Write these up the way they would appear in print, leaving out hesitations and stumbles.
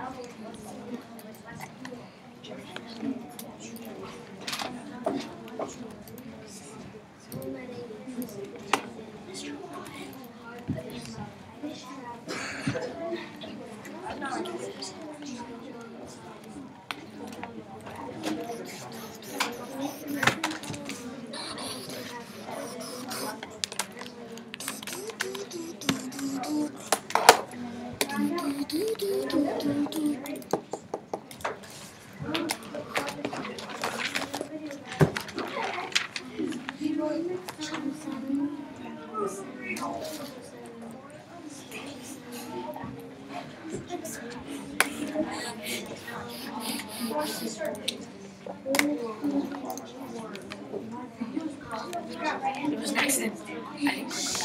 It was an accident. I didn't click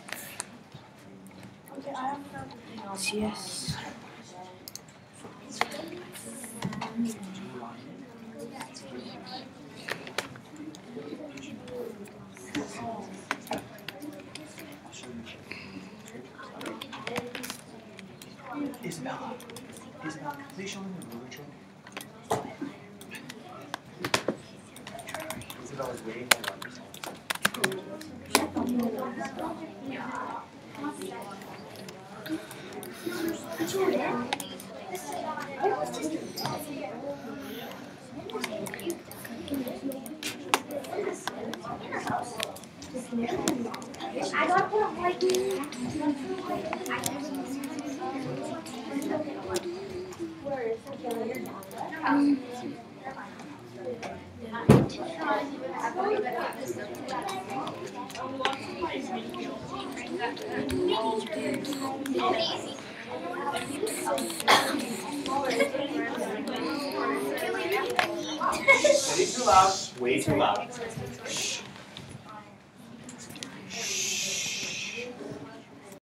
on that. Yes. Isabella, please show me the movie trick. Isabella's waiting for us. I got put on like Way too loud. Way too loud.